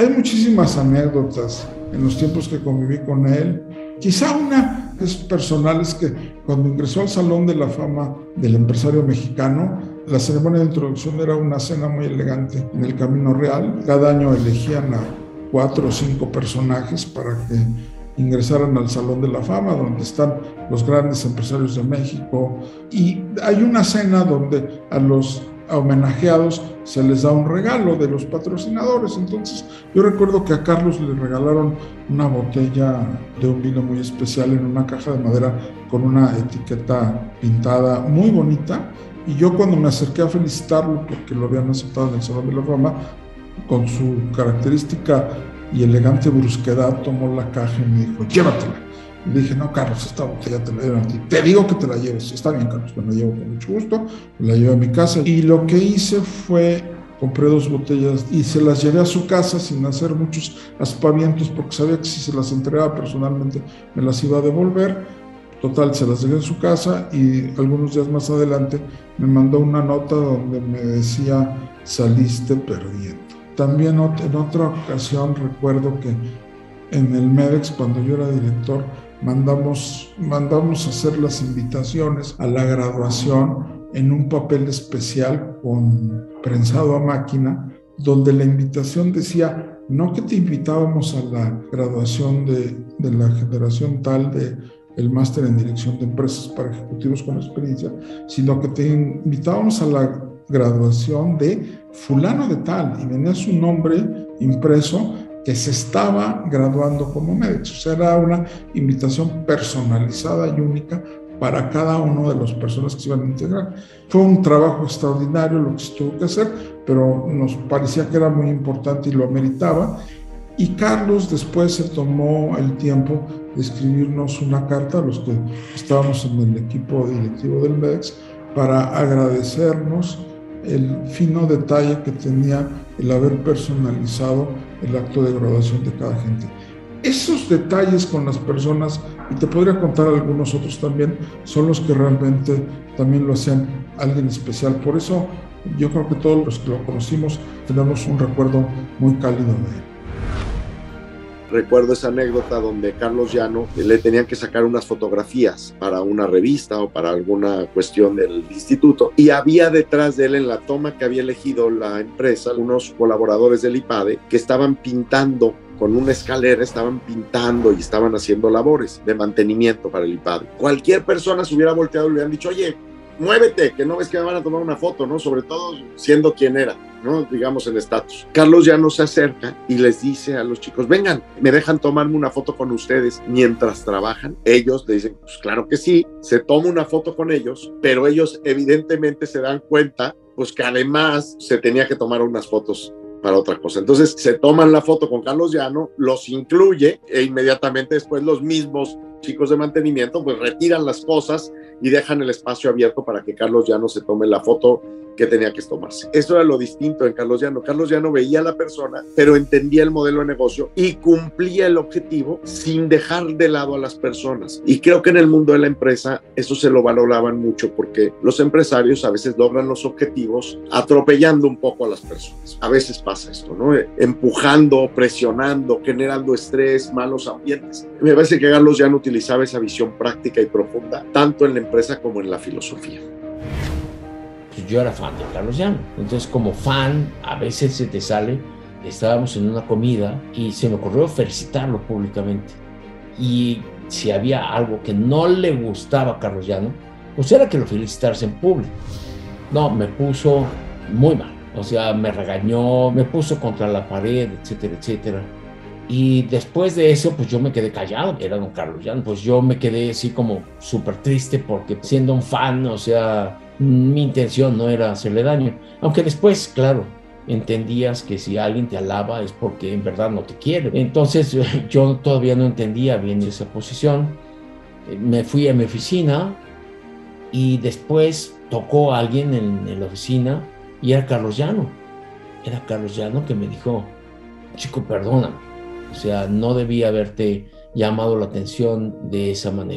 Hay muchísimas anécdotas en los tiempos que conviví con él. Quizá una es personal, es que cuando ingresó al Salón de la Fama del Empresario Mexicano, la ceremonia de introducción era una cena muy elegante en el Camino Real. Cada año elegían a 4 o 5 personajes para que ingresaran al Salón de la Fama, donde están los grandes empresarios de México. Y hay una cena donde a los homenajeados se les da un regalo de los patrocinadores. Entonces yo recuerdo que a Carlos le regalaron una botella de un vino muy especial en una caja de madera con una etiqueta pintada muy bonita, y yo cuando me acerqué a felicitarlo porque lo habían aceptado en el Salón de la Fama, con su característica y elegante brusquedad tomó la caja y me dijo: llévatela. Y le dije: no, Carlos, esta botella te la dieron a ti. Te digo que te la lleves. Está bien, Carlos, me la llevo con mucho gusto. La llevé a mi casa y lo que hice fue: compré 2 botellas y se las llevé a su casa sin hacer muchos aspavientos, porque sabía que si se las entregaba personalmente me las iba a devolver. Total, se las dejé en su casa y algunos días más adelante me mandó una nota donde me decía: saliste perdiendo. También en otra ocasión recuerdo que en el MEDEX, cuando yo era director, mandamos a hacer las invitaciones a la graduación en un papel especial con prensado a máquina, donde la invitación decía no que te invitábamos a la graduación de la generación tal de el máster en dirección de empresas para ejecutivos con experiencia, sino que te invitábamos a la graduación de fulano de tal, y venía su nombre impreso, que se estaba graduando como MEDEX. O sea, era una invitación personalizada y única para cada uno de las personas que se iban a integrar. Fue un trabajo extraordinario lo que se tuvo que hacer, pero nos parecía que era muy importante y lo ameritaba. Y Carlos después se tomó el tiempo de escribirnos una carta a los que estábamos en el equipo directivo del MEDEX para agradecernos el fino detalle que tenía el haber personalizado el acto de graduación de cada gente. Esos detalles con las personas, y te podría contar algunos otros también, son los que realmente también lo hacían alguien especial. Por eso yo creo que todos los que lo conocimos tenemos un recuerdo muy cálido de él. Recuerdo esa anécdota donde Carlos Llano le tenían que sacar unas fotografías para una revista o para alguna cuestión del instituto, y había detrás de él, en la toma que había elegido la empresa, unos colaboradores del IPADE que estaban pintando con una escalera, estaban pintando y estaban haciendo labores de mantenimiento para el IPADE. Cualquier persona se hubiera volteado y le hubieran dicho: oye, muévete, que no ves que me van a tomar una foto, ¿no? Sobre todo siendo quien era, ¿no? Digamos en estatus. Carlos ya no se acerca y les dice a los chicos: vengan, ¿me dejan tomarme una foto con ustedes mientras trabajan? Ellos le dicen: pues claro que sí. Se toma una foto con ellos, pero ellos evidentemente se dan cuenta pues que además se tenía que tomar unas fotos para otra cosa. Entonces se toman la foto con Carlos Llano, los incluye, e inmediatamente después los mismos chicos de mantenimiento pues retiran las cosas y dejan el espacio abierto para que Carlos Llano se tome la foto que tenía que tomarse. Eso era lo distinto en Carlos Llano. Carlos Llano veía a la persona, pero entendía el modelo de negocio y cumplía el objetivo sin dejar de lado a las personas. Y creo que en el mundo de la empresa eso se lo valoraban mucho, porque los empresarios a veces logran los objetivos atropellando un poco a las personas. A veces pasa esto, ¿no? Empujando, presionando, generando estrés, malos ambientes. Me parece que Carlos Llano utilizaba esa visión práctica y profunda, tanto en la empresa como en la filosofía. Yo era fan de Carlos Llano, entonces como fan a veces se te sale. Estábamos en una comida y se me ocurrió felicitarlo públicamente, y si había algo que no le gustaba a Carlos Llano, pues era que lo felicitase en público. No, me puso muy mal, o sea, me regañó, me puso contra la pared, etcétera, etcétera. Y después de eso, pues yo me quedé callado, era don Carlos Llano. Pues yo me quedé así como súper triste, porque siendo un fan, o sea, mi intención no era hacerle daño. Aunque después, claro, entendías que si alguien te alaba es porque en verdad no te quiere. Entonces yo todavía no entendía bien esa posición. Me fui a mi oficina y después tocó a alguien en la oficina y era Carlos Llano. Era Carlos Llano que me dijo: chico, perdóname. O sea, no debía haberte llamado la atención de esa manera.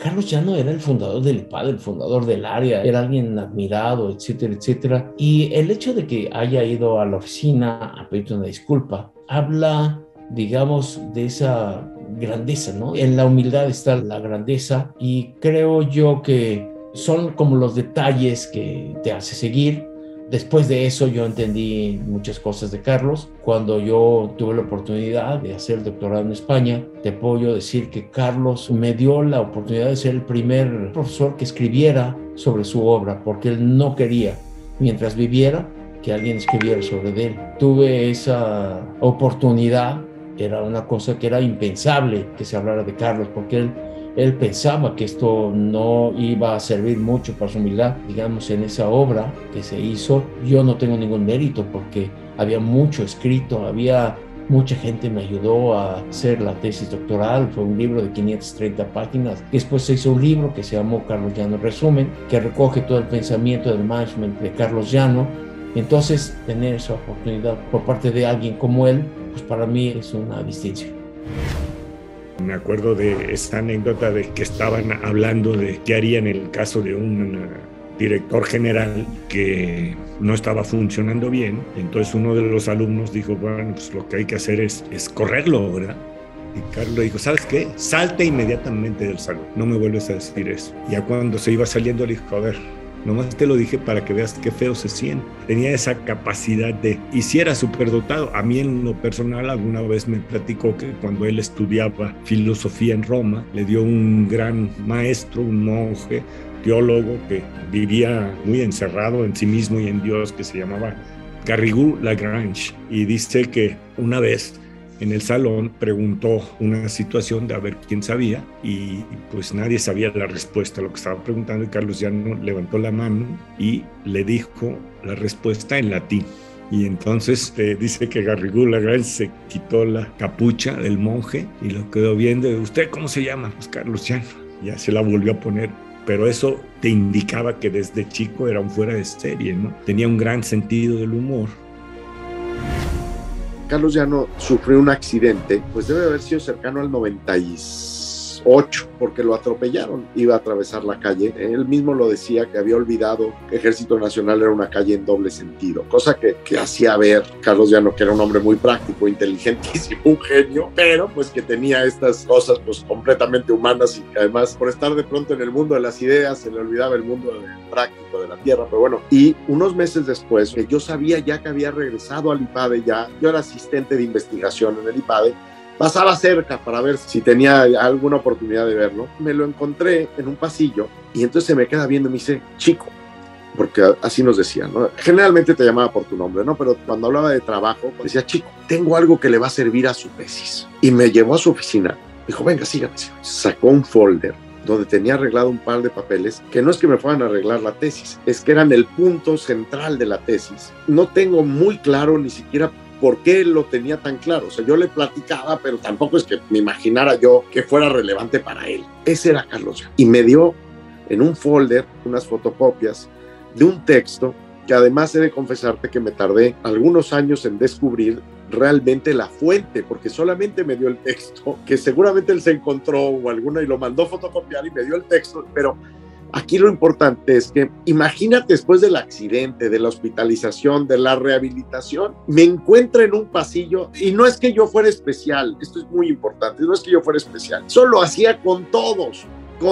Carlos Llano era el fundador del IPADE, el fundador del área, era alguien admirado, etcétera, etcétera. Y el hecho de que haya ido a la oficina a pedirte una disculpa, habla, digamos, de esa grandeza, ¿no? En la humildad está la grandeza y creo yo que son como los detalles que te hace seguir. Después de eso yo entendí muchas cosas de Carlos. Cuando yo tuve la oportunidad de hacer el doctorado en España, te puedo decir que Carlos me dio la oportunidad de ser el primer profesor que escribiera sobre su obra, porque él no quería, mientras viviera, que alguien escribiera sobre él. Tuve esa oportunidad, era una cosa que era impensable que se hablara de Carlos, porque él pensaba que esto no iba a servir mucho para su humildad, digamos, en esa obra que se hizo. Yo no tengo ningún mérito porque había mucho escrito, había mucha gente me ayudó a hacer la tesis doctoral. Fue un libro de 530 páginas. Después se hizo un libro que se llamó Carlos Llano Resumen, que recoge todo el pensamiento del management de Carlos Llano. Entonces, tener esa oportunidad por parte de alguien como él, pues para mí es una distinción. Me acuerdo de esta anécdota de que estaban hablando de qué haría en el caso de un director general que no estaba funcionando bien. Entonces uno de los alumnos dijo, bueno, pues lo que hay que hacer es correrlo, ¿verdad? Y Carlos dijo, ¿sabes qué? Salte inmediatamente del salón, no me vuelves a decir eso. Ya cuando se iba saliendo le dijo, a ver, nomás te lo dije para que veas qué feo se siente. Tenía esa capacidad de... Y si era superdotado. A mí en lo personal alguna vez me platicó que cuando él estudiaba filosofía en Roma, le dio un gran maestro, un monje, teólogo que vivía muy encerrado en sí mismo y en Dios, que se llamaba Garrigou Lagrange. Y dice que una vez en el salón preguntó una situación de a ver quién sabía y pues nadie sabía la respuesta a lo que estaba preguntando y Carlos Llano levantó la mano y le dijo la respuesta en latín. Y entonces dice que Garrigou Lagrange se quitó la capucha del monje y lo quedó viendo. ¿Usted cómo se llama? Pues Carlos Llano. Ya se la volvió a poner. Pero eso te indicaba que desde chico era un fuera de serie, ¿no? Tenía un gran sentido del humor. Carlos Llano sufrió un accidente, pues debe haber sido cercano al 98, porque lo atropellaron, iba a atravesar la calle. Él mismo lo decía, que había olvidado que Ejército Nacional era una calle en doble sentido, cosa que hacía ver Carlos Llano que era un hombre muy práctico, inteligentísimo, un genio, pero pues que tenía estas cosas pues completamente humanas y que además por estar de pronto en el mundo de las ideas se le olvidaba el mundo práctico de la tierra. Pero bueno, y unos meses después, que yo sabía ya que había regresado al IPADE, yo era asistente de investigación en el IPADE, pasaba cerca para ver si tenía alguna oportunidad de verlo. Me lo encontré en un pasillo y entonces se me queda viendo y me dice, Chico, porque así nos decían, ¿no? Generalmente te llamaba por tu nombre, ¿no? Pero cuando hablaba de trabajo, decía, Chico, tengo algo que le va a servir a su tesis. Y me llevó a su oficina. Dijo, venga, sígame. Sacó un folder donde tenía arreglado un par de papeles, que no es que me fueran a arreglar la tesis, es que eran el punto central de la tesis. No tengo muy claro ni siquiera por qué lo tenía tan claro. O sea, yo le platicaba, pero tampoco es que me imaginara yo que fuera relevante para él. Ese era Carlos Llano. Y me dio en un folder unas fotocopias de un texto que además he de confesarte que me tardé algunos años en descubrir realmente la fuente, porque solamente me dio el texto, que seguramente él se encontró o alguna y lo mandó fotocopiar y me dio el texto, pero aquí lo importante es que imagínate después del accidente, de la hospitalización, de la rehabilitación, me encuentro en un pasillo y no es que yo fuera especial, esto es muy importante, no es que yo fuera especial, solo hacía con todos,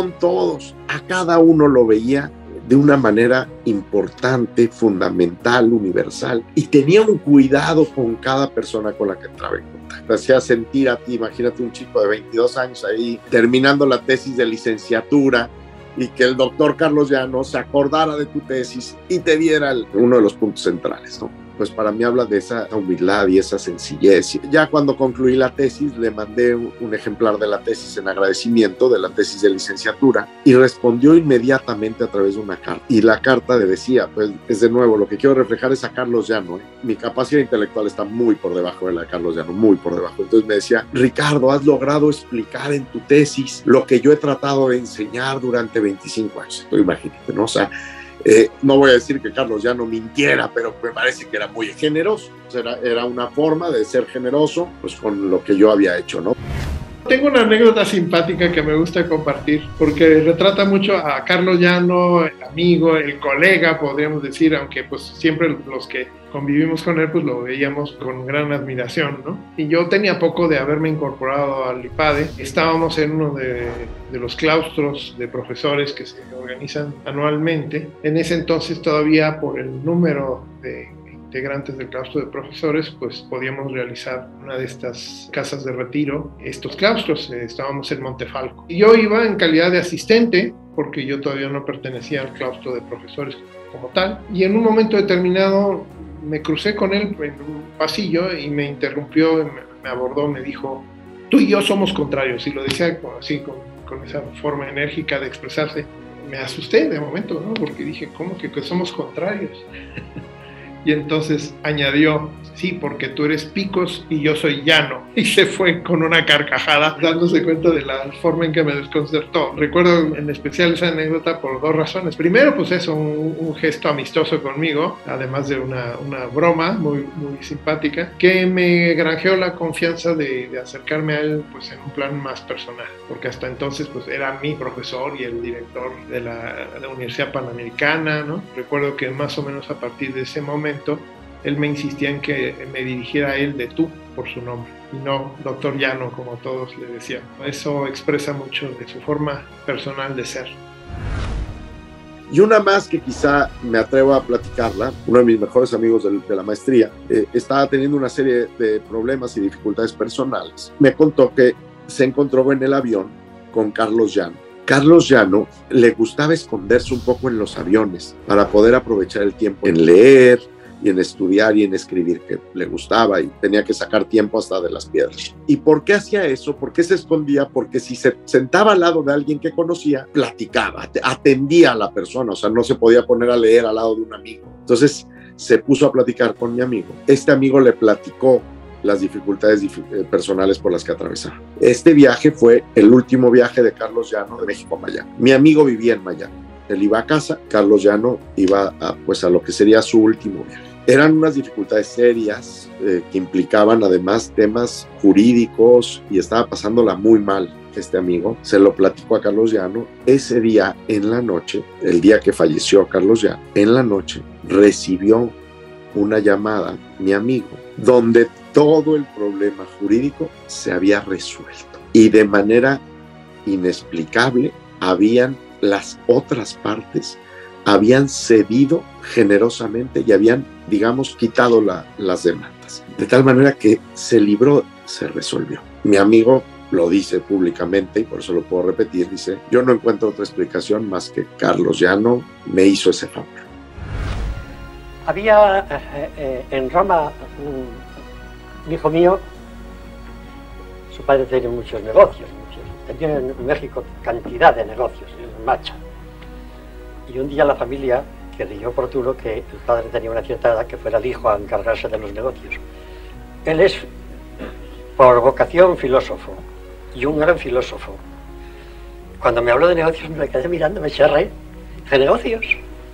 a cada uno lo veía de una manera importante, fundamental, universal, y tenía un cuidado con cada persona con la que entraba en contacto. Te hacía sentir a ti, imagínate un chico de 22 años ahí, terminando la tesis de licenciatura, y que el doctor Carlos Llano se acordara de tu tesis y te diera uno de los puntos centrales, ¿no? Pues para mí habla de esa humildad y esa sencillez. Ya cuando concluí la tesis, le mandé un ejemplar de la tesis en agradecimiento, de la tesis de licenciatura, y respondió inmediatamente a través de una carta. Y la carta le decía, pues es de nuevo, lo que quiero reflejar es a Carlos Llano, ¿eh? Mi capacidad intelectual está muy por debajo de la de Carlos Llano, muy por debajo. Entonces me decía, Ricardo, has logrado explicar en tu tesis lo que yo he tratado de enseñar durante 25 años. Imagínate, ¿no? O sea, no voy a decir que Carlos Llano mintiera, pero me parece que era muy generoso. Era una forma de ser generoso pues, con lo que yo había hecho, ¿no? Tengo una anécdota simpática que me gusta compartir porque retrata mucho a Carlos Llano, el amigo, el colega, podríamos decir, aunque pues siempre los que convivimos con él pues lo veíamos con gran admiración, ¿no? Y yo tenía poco de haberme incorporado al IPADE. Estábamos en uno de los claustros de profesores que se organizan anualmente. En ese entonces todavía por el número de integrantes del claustro de profesores, pues podíamos realizar una de estas casas de retiro, estos claustros. Estábamos en Montefalco. Y yo iba en calidad de asistente, porque yo todavía no pertenecía al claustro de profesores como tal, y en un momento determinado me crucé con él en un pasillo y me interrumpió, me abordó, me dijo: tú y yo somos contrarios, y lo decía así, con esa forma enérgica de expresarse. Me asusté de momento, ¿no? Porque dije, ¿cómo que somos contrarios? Y entonces añadió: sí, porque tú eres Picos y yo soy Llano. Y se fue con una carcajada, dándose cuenta de la forma en que me desconcertó. Recuerdo en especial esa anécdota por dos razones. Primero, pues eso, un gesto amistoso conmigo, además de una broma muy, muy simpática, que me granjeó la confianza de acercarme a él pues en un plan más personal. Porque hasta entonces pues era mi profesor y el director de la Universidad Panamericana, ¿no? Recuerdo que más o menos a partir de ese momento él me insistía en que me dirigiera a él de tú por su nombre y no doctor Llano como todos le decían. Eso expresa mucho de su forma personal de ser. Y una más que quizá me atrevo a platicarla, uno de mis mejores amigos de la maestría estaba teniendo una serie de problemas y dificultades personales. Me contó que se encontró en el avión con Carlos Llano. Carlos Llano le gustaba esconderse un poco en los aviones para poder aprovechar el tiempo en leer y en estudiar y en escribir, que le gustaba, y tenía que sacar tiempo hasta de las piedras. ¿Y por qué hacía eso? ¿Por qué se escondía? Porque si se sentaba al lado de alguien que conocía, platicaba, atendía a la persona, o sea, no se podía poner a leer al lado de un amigo. Entonces se puso a platicar con mi amigo. Este amigo le platicó las dificultades personales por las que atravesaba. Este viaje fue el último viaje de Carlos Llano de México a Miami. Mi amigo vivía en Miami. Él iba a casa, Carlos Llano iba a lo que sería su último viaje. Eran unas dificultades serias que implicaban además temas jurídicos y estaba pasándola muy mal. Este amigo se lo platicó a Carlos Llano. Ese día en la noche, el día que falleció Carlos Llano, en la noche recibió una llamada, mi amigo, donde todo el problema jurídico se había resuelto y de manera inexplicable las otras partes habían cedido generosamente y habían, digamos, quitado las demandas. De tal manera que se libró, se resolvió. Mi amigo lo dice públicamente y por eso lo puedo repetir, dice: yo no encuentro otra explicación más que Carlos Llano me hizo ese favor. Había en Roma un hijo mío, su padre tenía muchos negocios, tenía en México cantidad de negocios en marcha. Y un día la familia creyó oportuno que el padre tenía una cierta edad, que fuera el hijo a encargarse de los negocios. Él es por vocación filósofo y un gran filósofo. Cuando me habló de negocios me quedé mirando, me eché a reír. ¿Qué negocios?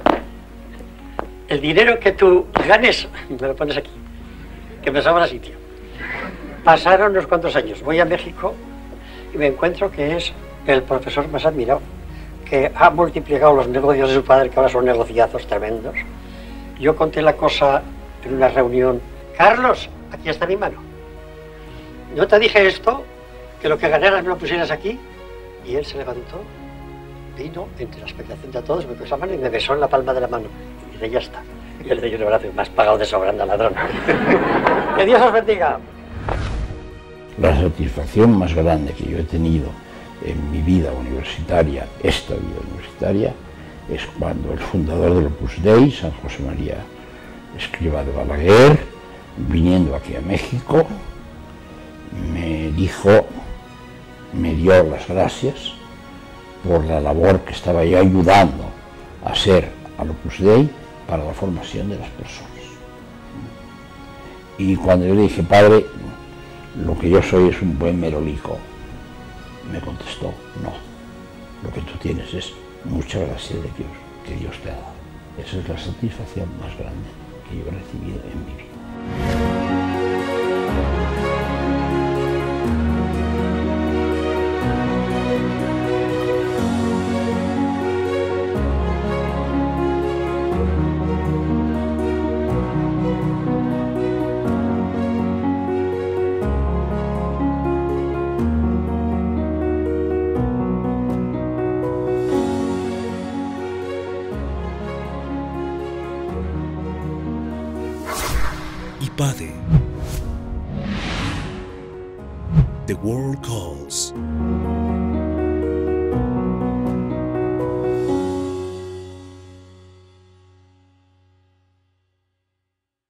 El dinero que tú ganes, me lo pones aquí, que me sobra sitio. Pasaron unos cuantos años, voy a México y me encuentro que es el profesor más admirado, que ha multiplicado los negocios de su padre, que ahora son negociazos tremendos. Yo conté la cosa en una reunión. Carlos, aquí está mi mano. ¿No te dije esto? Que lo que ganaras me lo pusieras aquí. Y él se levantó, vino entre la expectación de todos, me puso la mano y me besó en la palma de la mano. Y dije, ya está. Y yo le di un abrazo y me has pagado de sobrando, ladrón. ¡Que Dios os bendiga! La satisfacción más grande que yo he tenido en mi vida universitaria, esta vida universitaria, es cuando el fundador del Opus Dei, San José María Escrivá de Balaguer, viniendo aquí a México, me dio las gracias por la labor que estaba yo ayudando a hacer al Opus Dei para la formación de las personas. Y cuando yo le dije, padre, lo que yo soy es un buen merolico, me contestó, no, lo que tú tienes es mucha gracia de Dios, que Dios te ha dado. Esa es la satisfacción más grande que yo he recibido en mi vida. PADE. The World Calls.